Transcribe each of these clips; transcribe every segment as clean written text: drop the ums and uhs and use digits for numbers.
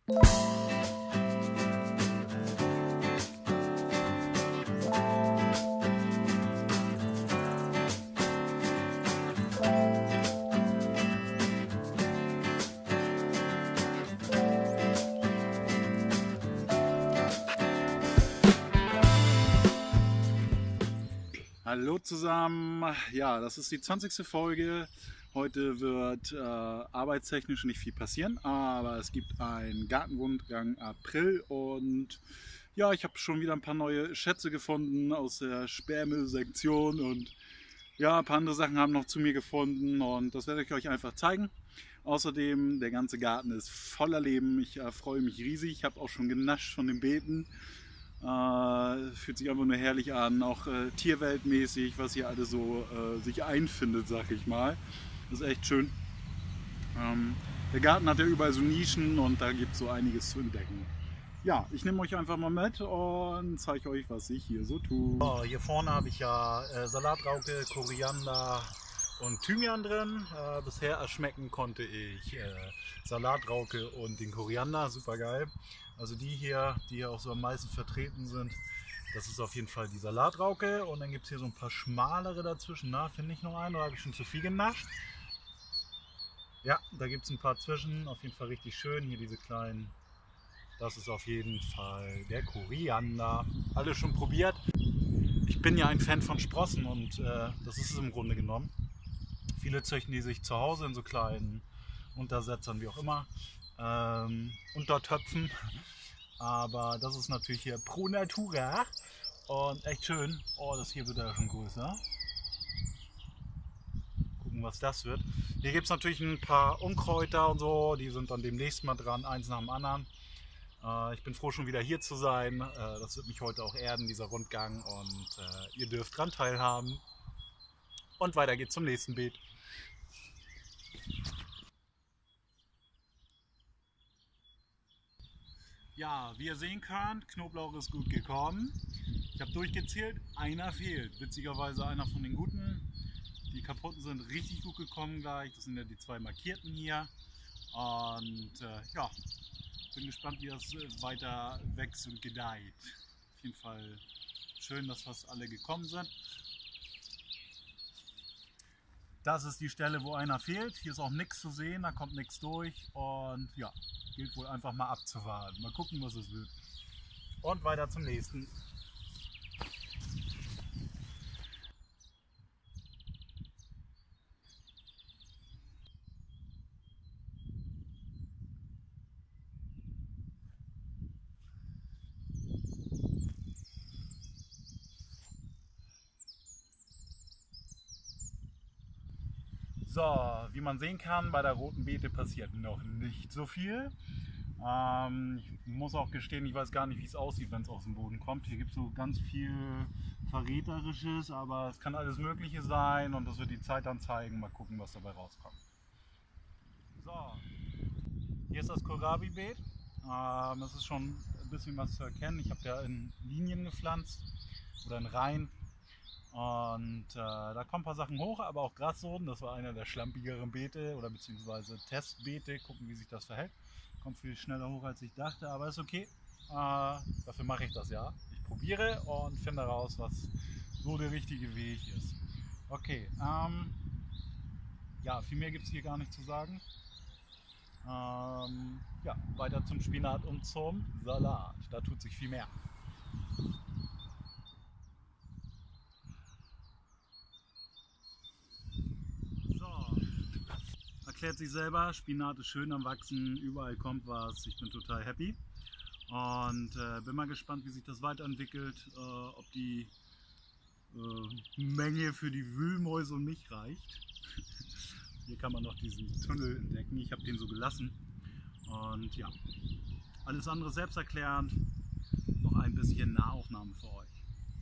Hallo zusammen, ja, das ist die 20. Folge. Heute wird arbeitstechnisch nicht viel passieren, aber es gibt einen Gartenrundgang April und ja, ich habe schon wieder ein paar neue Schätze gefunden aus der Sperrmüll-Sektion und ja, ein paar andere Sachen haben noch zu mir gefunden und das werde ich euch einfach zeigen. Außerdem, der ganze Garten ist voller Leben, ich freue mich riesig, ich habe auch schon genascht von den Beeten. Fühlt sich einfach nur herrlich an, auch tierweltmäßig, was hier alles so sich einfindet, sag ich mal. Das ist echt schön. Der Garten hat ja überall so Nischen und da gibt es so einiges zu entdecken. Ja, ich nehme euch einfach mal mit und zeige euch, was ich hier so tue. So, hier vorne habe ich ja Salatrauke, Koriander und Thymian drin. Bisher erschmecken konnte ich Salatrauke und den Koriander, super geil. Also die hier auch so am meisten vertreten sind, das ist auf jeden Fall die Salatrauke. Und dann gibt es hier so ein paar schmalere dazwischen. Na, finde ich noch einen oder habe ich schon zu viel genascht? Ja, da gibt es ein paar zwischen, auf jeden Fall richtig schön. Hier diese kleinen, das ist auf jeden Fall der Koriander. Alle schon probiert. Ich bin ja ein Fan von Sprossen und das ist es im Grunde genommen. Viele züchten die sich zu Hause in so kleinen Untersetzern, wie auch immer, Untertöpfen. Aber das ist natürlich hier pro natura und echt schön. Oh, das hier wird ja schon größer. Gucken, was das wird. Hier gibt es natürlich ein paar Unkräuter und so, die sind dann demnächst mal dran, eins nach dem anderen. Ich bin froh, schon wieder hier zu sein. Das wird mich heute auch erden, dieser Rundgang, und ihr dürft dran teilhaben. Und weiter geht's zum nächsten Beet. Ja, wie ihr sehen könnt, Knoblauch ist gut gekommen. Ich habe durchgezählt, einer fehlt. Witzigerweise einer von den guten. Die kaputten sind richtig gut gekommen gleich. Das sind ja die zwei markierten hier. Und ja, bin gespannt, wie das weiter wächst und gedeiht. Auf jeden Fall schön, dass fast alle gekommen sind. Das ist die Stelle, wo einer fehlt. Hier ist auch nichts zu sehen, da kommt nichts durch. Und ja, gilt wohl einfach mal abzuwarten. Mal gucken, was es wird. Und weiter zum nächsten. So, wie man sehen kann, bei der roten Beete passiert noch nicht so viel. Ich muss auch gestehen, ich weiß gar nicht, wie es aussieht, wenn es aus dem Boden kommt. Hier gibt es so ganz viel Verräterisches, aber es kann alles Mögliche sein und das wird die Zeit dann zeigen. Mal gucken, was dabei rauskommt. So, hier ist das Kohlrabi-Beet. Es ist schon ein bisschen was zu erkennen. Ich habe ja in Linien gepflanzt oder in Reihen. Und da kommen ein paar Sachen hoch, aber auch Grassoden. Das war einer der schlampigeren Beete oder beziehungsweise Testbeete. Gucken, wie sich das verhält. Kommt viel schneller hoch, als ich dachte, aber ist okay. Dafür mache ich das ja. Ich probiere und finde heraus, was so der richtige Weg ist. Okay, ja, viel mehr gibt es hier gar nicht zu sagen. Ja, weiter zum Spinat und zum Salat. Da tut sich viel mehr. Erklärt sich selber, Spinat ist schön am Wachsen, überall kommt was, ich bin total happy und bin mal gespannt, wie sich das weiterentwickelt, ob die Menge für die Wühlmäuse und mich reicht. Hier kann man noch diesen Tunnel entdecken, ich habe den so gelassen und ja, alles andere selbsterklärend, noch ein bisschen Nahaufnahme für euch.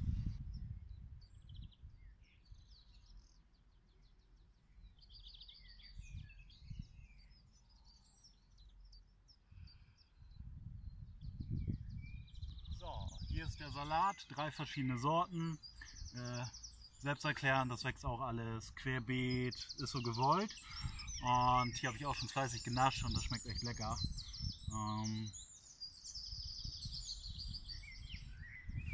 Hier ist der Salat, 3 verschiedene Sorten. Selbsterklärend, das wächst auch alles querbeet, ist so gewollt. Und hier habe ich auch schon fleißig genascht und das schmeckt echt lecker.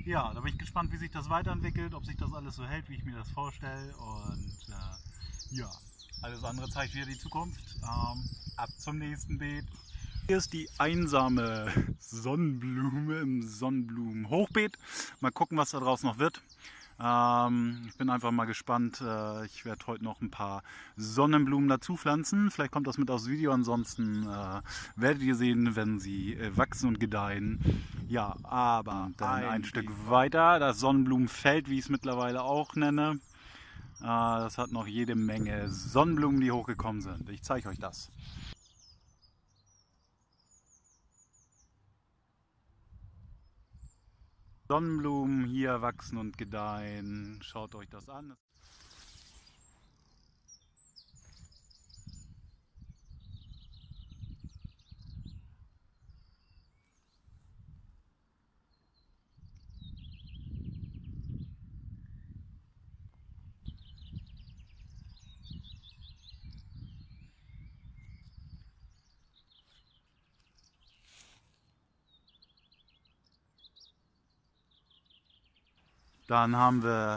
Ja, da bin ich gespannt, wie sich das weiterentwickelt, ob sich das alles so hält, wie ich mir das vorstelle. Und ja, alles andere zeigt wieder die Zukunft. Ab zum nächsten Beet. Hier ist die einsame Sonnenblume im Sonnenblumenhochbeet. Mal gucken, was da draus noch wird. Ich bin einfach mal gespannt. Ich werde heute noch ein paar Sonnenblumen dazu pflanzen. Vielleicht kommt das mit aufs Video. Ansonsten werdet ihr sehen, wenn sie wachsen und gedeihen. Ja, aber dann ein Stück weiter. Das Sonnenblumenfeld, wie ich es mittlerweile auch nenne. Das hat noch jede Menge Sonnenblumen, die hochgekommen sind. Ich zeige euch das. Sonnenblumen hier wachsen und gedeihen. Schaut euch das an. Dann haben wir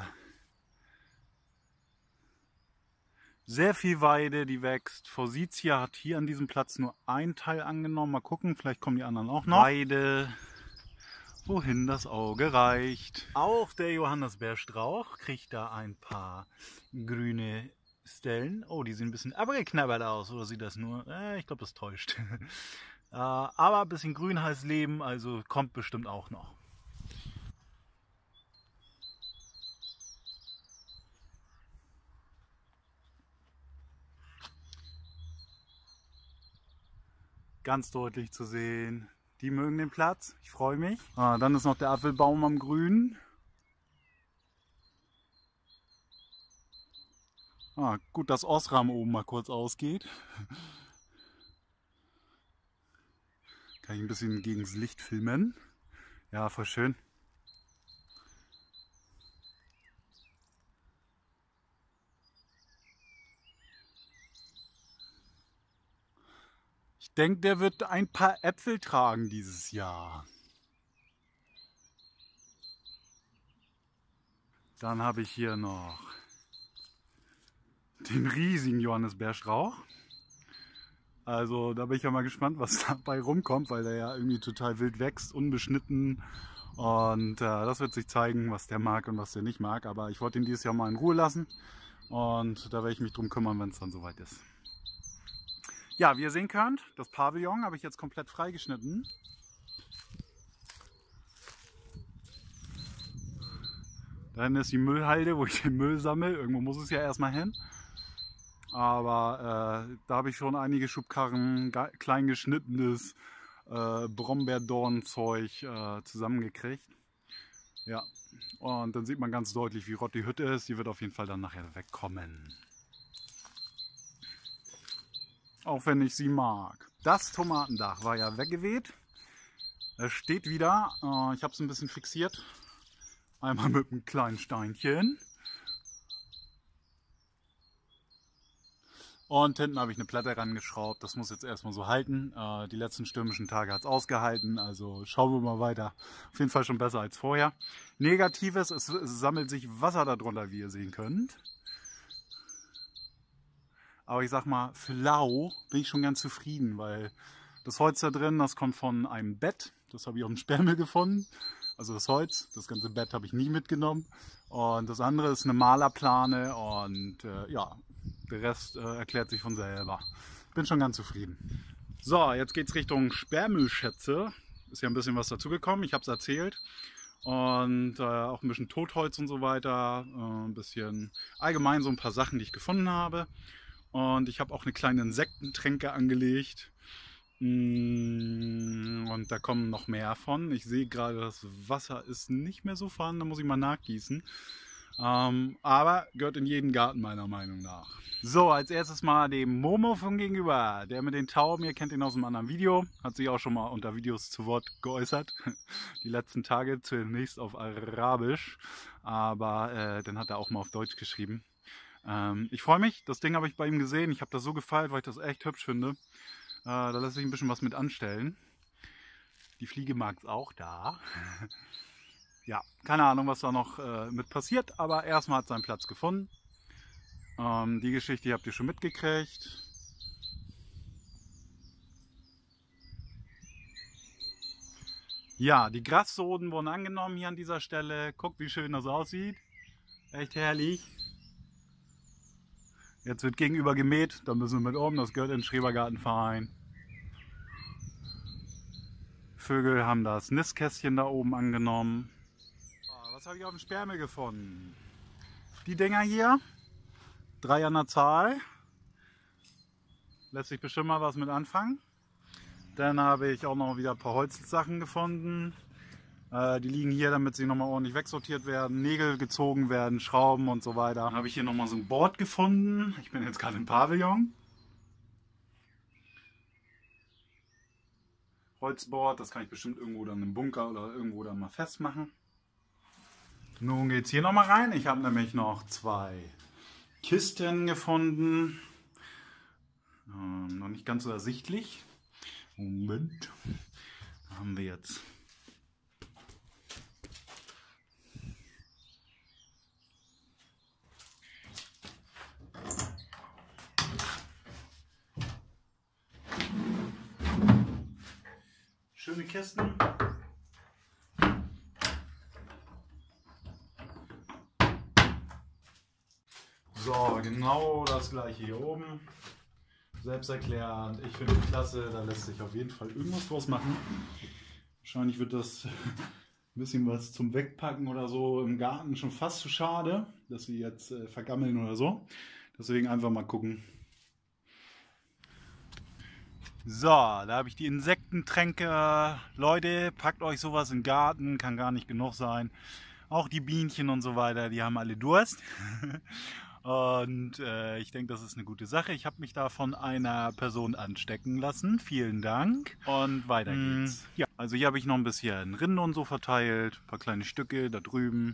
sehr viel Weide, die wächst. Forsythia hat hier an diesem Platz nur ein Teil angenommen. Mal gucken, vielleicht kommen die anderen auch noch. Weide, wohin das Auge reicht. Auch der Johannisbeerstrauch kriegt da ein paar grüne Stellen. Oh, die sehen ein bisschen abgeknabbert aus. Oder sieht das nur? Ich glaube, das täuscht. Aber ein bisschen grün heißt Leben, also kommt bestimmt auch noch. Ganz deutlich zu sehen. Die mögen den Platz. Ich freue mich. Dann ist noch der Apfelbaum am Grün. Gut, dass Osram oben mal kurz ausgeht. Kann ich ein bisschen gegen das Licht filmen. Ja, voll schön. Ich denke, der wird ein paar Äpfel tragen dieses Jahr. Dann habe ich hier noch den riesigen Johannisbeerstrauch. Also da bin ich ja mal gespannt, was dabei rumkommt, weil der ja irgendwie total wild wächst, unbeschnitten. Und das wird sich zeigen, was der mag und was der nicht mag. Aber ich wollte ihn dieses Jahr mal in Ruhe lassen. Und da werde ich mich drum kümmern, wenn es dann soweit ist. Ja, wie ihr sehen könnt, das Pavillon habe ich jetzt komplett freigeschnitten. Dann ist die Müllhalde, wo ich den Müll sammle. Irgendwo muss es ja erstmal hin. Aber da habe ich schon einige Schubkarren, klein geschnittenes Brombeerdornzeug zusammengekriegt. Ja, und dann sieht man ganz deutlich, wie rot die Hütte ist. Die wird auf jeden Fall dann nachher wegkommen. Auch wenn ich sie mag. Das Tomatendach war ja weggeweht. Es steht wieder. Ich habe es ein bisschen fixiert. Einmal mit einem kleinen Steinchen. Und hinten habe ich eine Platte rangeschraubt. Das muss jetzt erstmal so halten. Die letzten stürmischen Tage hat es ausgehalten. Also schauen wir mal weiter. Auf jeden Fall schon besser als vorher. Negatives, es sammelt sich Wasser darunter, wie ihr sehen könnt. Aber ich sag mal, für lau bin ich schon ganz zufrieden, weil das Holz da drin, das kommt von einem Bett. Das habe ich auf dem Sperrmüll gefunden. Also das Holz, das ganze Bett habe ich nie mitgenommen. Und das andere ist eine Malerplane und ja, der Rest erklärt sich von selber. Bin schon ganz zufrieden. So, jetzt geht es Richtung Sperrmüllschätze. Ist ja ein bisschen was dazugekommen, ich habe es erzählt. Und auch ein bisschen Totholz und so weiter. Ein bisschen allgemein so ein paar Sachen, die ich gefunden habe. Und ich habe auch eine kleine Insektentränke angelegt. Und da kommen noch mehr von. Ich sehe gerade, das Wasser ist nicht mehr so vorhanden, da muss ich mal nachgießen. Aber gehört in jeden Garten meiner Meinung nach. So, als erstes mal dem Momo von gegenüber. Der mit den Tauben, ihr kennt ihn aus einem anderen Video. Hat sich auch schon mal unter Videos zu Wort geäußert. Die letzten Tage zunächst auf Arabisch. Aber dann hat er auch mal auf Deutsch geschrieben. Ich freue mich, das Ding habe ich bei ihm gesehen. Ich habe das so gefeiert, weil ich das echt hübsch finde. Da lässt sich ein bisschen was mit anstellen. Die Fliege mag es auch da. ja, keine Ahnung, was da noch mit passiert, aber erstmal hat seinen Platz gefunden. Die Geschichte habt ihr schon mitgekriegt. Ja, die Grassoden wurden angenommen hier an dieser Stelle. Guckt, wie schön das aussieht. Echt herrlich. Jetzt wird gegenüber gemäht, da müssen wir mit oben, das gehört in den Schrebergartenverein. Vögel haben das Nistkästchen da oben angenommen. Was habe ich auf dem Sperrmüll gefunden? Die Dinger hier, 3 an der Zahl. Lässt sich bestimmt mal was mit anfangen. Dann habe ich auch noch wieder ein paar Holzsachen gefunden. Die liegen hier, damit sie nochmal ordentlich wegsortiert werden, Nägel gezogen werden, Schrauben und so weiter. Dann habe ich hier nochmal so ein Board gefunden. Ich bin jetzt gerade im Pavillon. Holzboard, das kann ich bestimmt irgendwo dann im Bunker oder irgendwo dann mal festmachen. Nun geht es hier nochmal rein. Ich habe nämlich noch 2 Kisten gefunden. Noch nicht ganz so ersichtlich. Moment. Da haben wir jetzt schöne Kisten. So, genau das gleiche hier oben. Selbsterklärend. Ich finde es klasse, da lässt sich auf jeden Fall irgendwas draus machen. Wahrscheinlich wird das ein bisschen was zum Wegpacken oder so im Garten schon fast zu schade, dass sie jetzt vergammeln oder so. Deswegen einfach mal gucken. So, da habe ich die Insektentränke. Leute, packt euch sowas in den Garten, kann gar nicht genug sein. Auch die Bienchen und so weiter, die haben alle Durst. Und ich denke, das ist eine gute Sache. Ich habe mich da von einer Person anstecken lassen. Vielen Dank. Und weiter geht's. Ja, also hier habe ich noch ein bisschen Rinde und so verteilt. Ein paar kleine Stücke da drüben.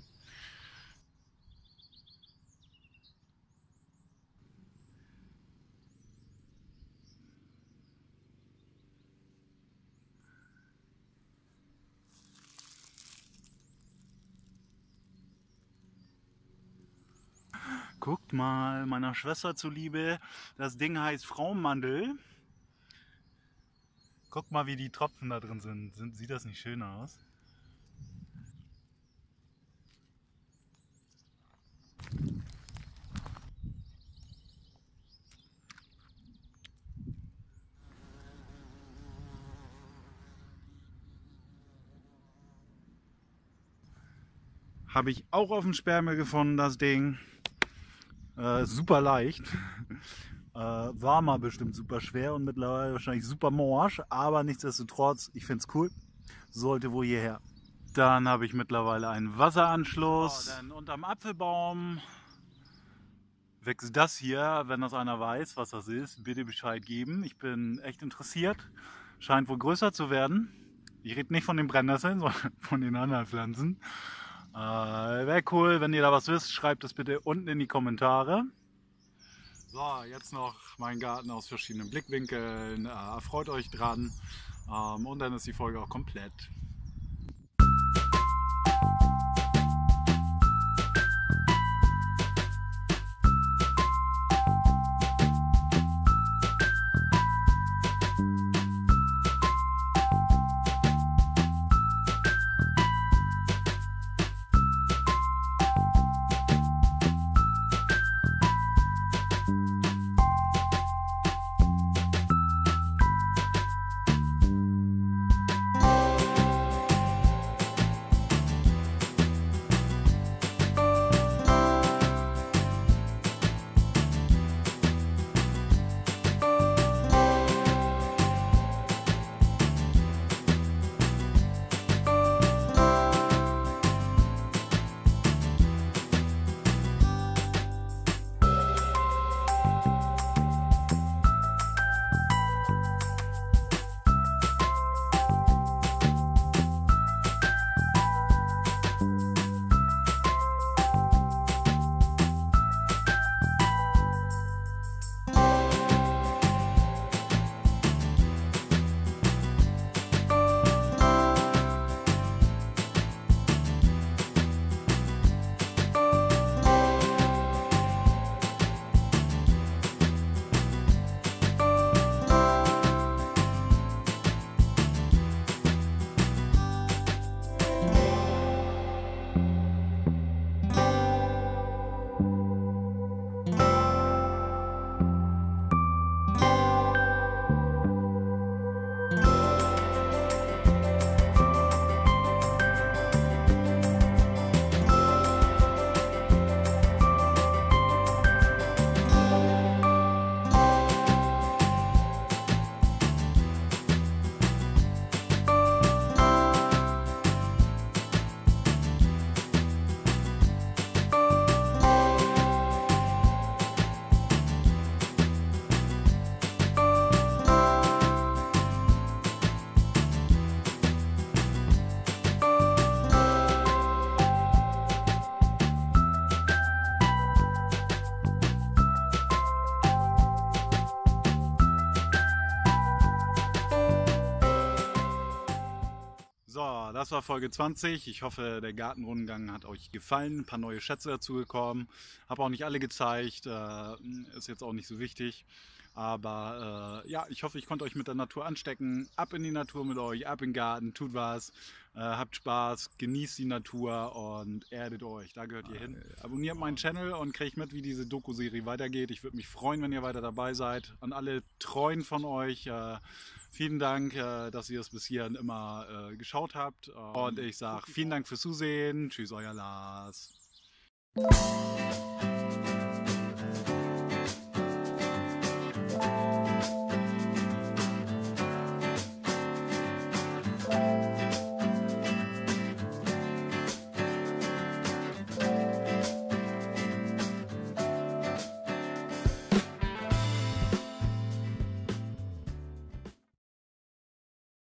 Guckt mal, meiner Schwester zuliebe, das Ding heißt Frauenmandel. Guckt mal, wie die Tropfen da drin sind. Sieht das nicht schön aus? Habe ich auch auf dem Sperrmüll gefunden, das Ding. Super leicht. War mal bestimmt super schwer und mittlerweile wahrscheinlich super morsch, aber nichtsdestotrotz, ich finde es cool. Sollte wohl hierher. Dann habe ich mittlerweile einen Wasseranschluss. Oh, dann unterm Apfelbaum wächst das hier. Wenn das einer weiß, was das ist, bitte Bescheid geben. Ich bin echt interessiert. Scheint wohl größer zu werden. Ich rede nicht von den Brennnesseln, sondern von den anderen Pflanzen. Wäre cool, wenn ihr da was wisst, schreibt es bitte unten in die Kommentare. So, jetzt noch mein Garten aus verschiedenen Blickwinkeln. Freut euch dran. Und dann ist die Folge auch komplett. das war Folge 20. Ich hoffe, der Gartenrundgang hat euch gefallen. Ein paar neue Schätze dazu gekommen. Habe auch nicht alle gezeigt. Ist jetzt auch nicht so wichtig. Aber ja, ich hoffe, ich konnte euch mit der Natur anstecken. Ab in die Natur mit euch, ab in den Garten, tut was. Habt Spaß, genießt die Natur und erdet euch. Da gehört ihr hin. Abonniert meinen Channel und kriegt mit, wie diese Doku-Serie weitergeht. Ich würde mich freuen, wenn ihr weiter dabei seid. An alle Treuen von euch. Vielen Dank, dass ihr es bis hierhin immer geschaut habt. Und ich sage vielen Dank fürs Zusehen. Tschüss, euer Lars.